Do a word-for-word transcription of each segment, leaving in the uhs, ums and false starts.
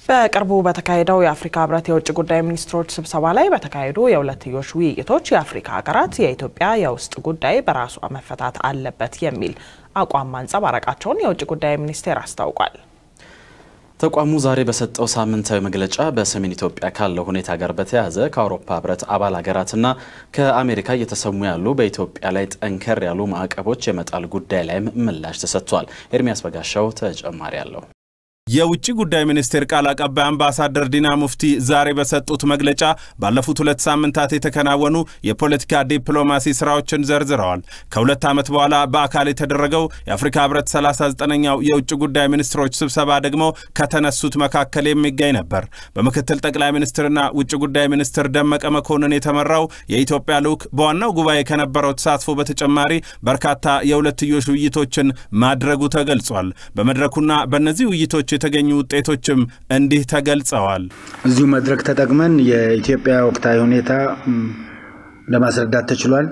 በቅርቡ በተካሄደው የአፍሪካ ህብረት የውጭ ጉዳይ ሚኒስትሮች ስብሰባ ላይ በተካሄዱ የሁለትዮሽ ውይይቶች የአፍሪካ ሀገራት የኢትዮጵያ የውስጥ ጉዳይ በራሷ መፈታት አለበት የሚል አቋም ማንጸባረቃቸውን የውጭ ጉዳይ ሚኒስቴር አስታውቋል። ተቋሙ ዛሬ በሰጠው ሳምንታዊ መግለጫ በሰሜን ኢትዮጵያ ካለው ሁኔታ ጋር በተያያዘ ከአውሮፓ ህብረት አባል ሀገራትና ከአሜሪካ እየተሰሙ ያሉ በኢትዮጵያ ላይ ጠንከር ያሉ ማዕቀቦች የመጣል ጉዳይ ላይ ምላሽ ተሰጥቷል። ኤርሚያስ በጋሻው ተጨማሪ ያለው የውጭ ጉዳይ ሚኒስቴር ቃል አቀባይ አምባሳደር ዲና ሙፍቲ ዛሬ በሰጡት መግለጫ ባለፉት ሁለት ሳምንታት የተከናወኑ የፖለቲካ ዲፕሎማሲ ስራዎችን ዘርዝረዋል። ከሁለት ዓመት በኋላ በአካል የተደረገው የአፍሪካ ህብረት ሰላሳ ዘጠነኛው የውጭ ጉዳይ ሚኒስትሮች ስብሰባ ደግሞ ከተነሱት መካከል የሚገኝ ነበር። በምክትል ጠቅላይ ሚኒስትርና ውጭ ጉዳይ ሚኒስትር ደመቀ መኮንን የተመራው የኢትዮጵያ ልዑክ በዋናው ጉባኤ ከነበረው ተሳትፎ በተጨማሪ በርካታ የሁለትዮሽ ውይይቶችን ማድረጉ ተገልጿል። በመድረኩና በእነዚህ ውይይቶች የተገኙ ውጤቶችም እንዲህ ተገልጸዋል። እዚሁ መድረክ ተጠቅመን የኢትዮጵያ ወቅታዊ ሁኔታ ለማስረዳት ተችሏል።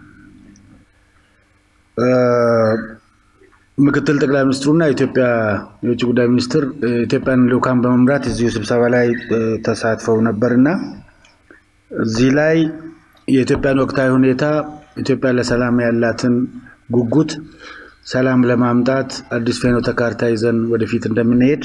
ምክትል ጠቅላይ ሚኒስትሩና የኢትዮጵያ የውጭ ጉዳይ ሚኒስትር ኢትዮጵያን ልዑካን በመምራት እዚሁ ስብሰባ ላይ ተሳትፈው ነበርና እዚህ ላይ የኢትዮጵያን ወቅታዊ ሁኔታ ኢትዮጵያ ለሰላም ያላትን ጉጉት ሰላም ለማምጣት አዲስ ፍኖተ ካርታ ይዘን ወደፊት እንደምንሄድ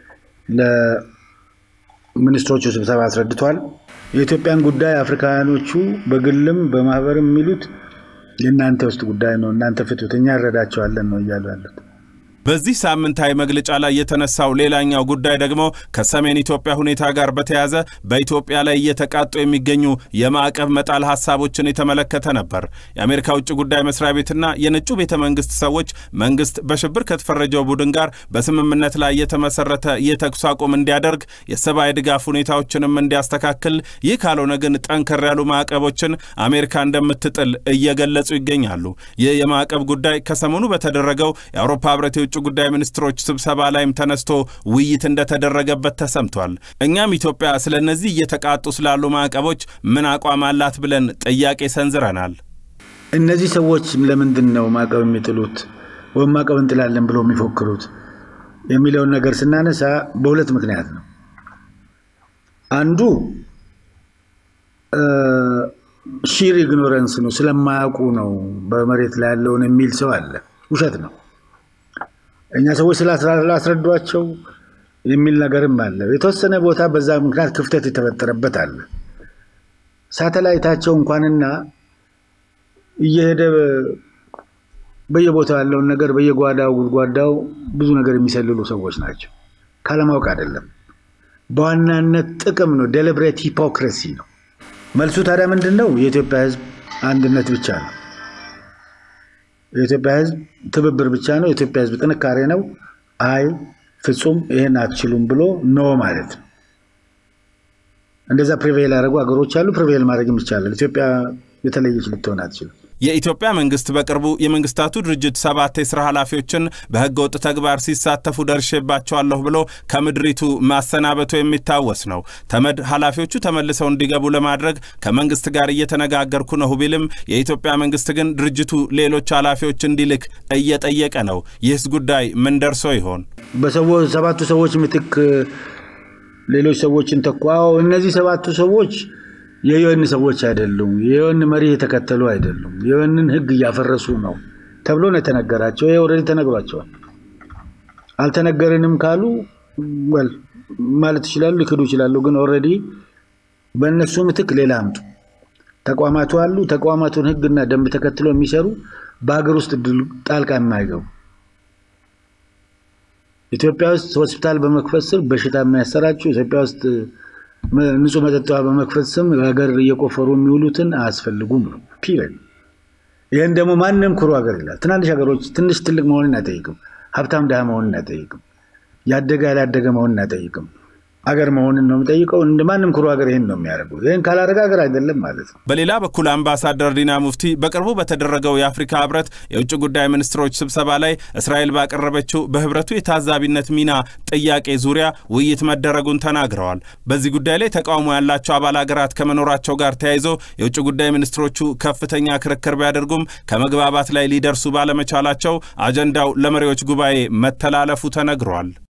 ለሚኒስትሮቹ ስብሰባ አስረድቷል። የኢትዮጵያን ጉዳይ አፍሪካኖቹ በግልም በማህበርም የሚሉት የእናንተ ውስጥ ጉዳይ ነው፣ እናንተ ፍቱት፣ እኛ እንረዳቸዋለን ነው እያሉ ያሉት። በዚህ ሳምንታዊ መግለጫ ላይ የተነሳው ሌላኛው ጉዳይ ደግሞ ከሰሜን ኢትዮጵያ ሁኔታ ጋር በተያያዘ በኢትዮጵያ ላይ እየተቃጡ የሚገኙ የማዕቀብ መጣል ሐሳቦችን የተመለከተ ነበር። የአሜሪካ ውጭ ጉዳይ መስሪያ ቤትና የነጩ ቤተ መንግስት ሰዎች መንግስት በሽብር ከተፈረጀው ቡድን ጋር በስምምነት ላይ የተመሰረተ የተኩስ አቁም እንዲያደርግ የሰብአዊ ድጋፍ ሁኔታዎችንም እንዲያስተካክል፣ ይህ ካልሆነ ግን ጠንከር ያሉ ማዕቀቦችን አሜሪካ እንደምትጥል እየገለጹ ይገኛሉ። ይህ የማዕቀብ ጉዳይ ከሰሞኑ በተደረገው የአውሮፓ ህብረት የውጭ ጉዳይ ሚኒስትሮች ስብሰባ ላይም ተነስቶ ውይይት እንደተደረገበት ተሰምቷል። እኛም ኢትዮጵያ ስለነዚህ እየተቃጡ ስላሉ ማዕቀቦች ምን አቋም አላት ብለን ጥያቄ ሰንዝረናል። እነዚህ ሰዎች ለምንድን ነው ማዕቀብ የሚጥሉት ወይ ማዕቀብ እንጥላለን ብለው የሚፎክሩት የሚለው ነገር ስናነሳ በሁለት ምክንያት ነው። አንዱ ሺር ኢግኖረንስ ነው፣ ስለማያውቁ ነው በመሬት ላይ ያለውን የሚል ሰው አለ። ውሸት ነው። እኛ ሰዎች ስላስረዷቸው የሚል ነገርም አለ። የተወሰነ ቦታ በዛ ምክንያት ክፍተት የተፈጠረበት አለ። ሳተላይታቸው እንኳንና እየሄደ በየቦታው ያለውን ነገር በየጓዳው ጉድጓዳው ብዙ ነገር የሚሰልሉ ሰዎች ናቸው። ካለማወቅ አይደለም፣ በዋናነት ጥቅም ነው። ዴሊብሬት ሂፖክሪሲ ነው። መልሱ ታዲያ ምንድነው? የኢትዮጵያ ህዝብ አንድነት ብቻ ነው። የኢትዮጵያ ህዝብ ትብብር ብቻ ነው። የኢትዮጵያ ህዝብ ጥንካሬ ነው። አይ ፍጹም ይሄን አትችሉም ብሎ ኖ ማለት ነው። እንደዛ ፕሪቬል ያደረጉ አገሮች አሉ። ፕሪቬል ማድረግም ይቻላል። ኢትዮጵያ የተለየች ልትሆን አትችልም። የኢትዮጵያ መንግስት በቅርቡ የመንግስታቱ ድርጅት ሰባት የሥራ ኃላፊዎችን በህገወጥ ተግባር ሲሳተፉ ደርሼባቸዋለሁ ብሎ ከምድሪቱ ማሰናበቱ የሚታወስ ነው። ተመድ ኃላፊዎቹ ተመልሰው እንዲገቡ ለማድረግ ከመንግስት ጋር እየተነጋገርኩ ነው ቢልም የኢትዮጵያ መንግስት ግን ድርጅቱ ሌሎች ኃላፊዎች እንዲልክ እየጠየቀ ነው። ይህስ ጉዳይ ምን ደርሶ ይሆን? በሰዎች ሰባቱ ሰዎች ምትክ ሌሎች ሰዎችን ተቋው እነዚህ ሰባቱ ሰዎች የዩኤን ሰዎች አይደሉም፣ የዩኤን መሪ የተከተሉ አይደሉም፣ የዩኤንን ህግ ያፈረሱ ነው ተብሎ ነው የተነገራቸው። ይሄ ኦሬዲ ተነግሯቸዋል። አልተነገረንም ካሉ ወል ማለት ይችላሉ፣ ሊክዱ ይችላሉ። ግን ኦሬዲ በእነሱ ምትክ ሌላ አምጡ ተቋማቱ አሉ። ተቋማቱን ህግና ደንብ ተከትሎ የሚሰሩ በአገር ውስጥ ጣልቃ የማይገቡ ኢትዮጵያ ውስጥ ሆስፒታል በመክፈት ስር በሽታ የሚያሰራጩ ኢትዮጵያ ውስጥ ንጹህ መጠጥ በመክፈት ስም ሀገር እየቆፈሩ የሚውሉትን አያስፈልጉም ነው ፒሪድ። ይሄን ደግሞ ማንንም ኩሩ ሀገር ይላል። ትናንሽ ሀገሮች ትንሽ ትልቅ መሆንን አይጠይቅም፣ ሀብታም ደሃ መሆንን አይጠይቅም፣ ያደገ ያላደገ መሆንን አይጠይቅም። አገር መሆንን ነው የሚጠይቀው። እንደማንም ኩሩ ሀገር ይሄን ነው የሚያደርገው። ይሄን ካላደረገ ሀገር አይደለም ማለት ነው። በሌላ በኩል አምባሳደር ዲና ሙፍቲ በቅርቡ በተደረገው የአፍሪካ ህብረት የውጭ ጉዳይ ሚኒስትሮች ስብሰባ ላይ እስራኤል ባቀረበችው በህብረቱ የታዛቢነት ሚና ጥያቄ ዙሪያ ውይይት መደረጉን ተናግረዋል። በዚህ ጉዳይ ላይ ተቃውሞ ያላቸው አባል ሀገራት ከመኖራቸው ጋር ተያይዞ የውጭ ጉዳይ ሚኒስትሮቹ ከፍተኛ ክርክር ቢያደርጉም ከመግባባት ላይ ሊደርሱ ባለመቻላቸው አጀንዳው ለመሪዎች ጉባኤ መተላለፉ ተነግሯል።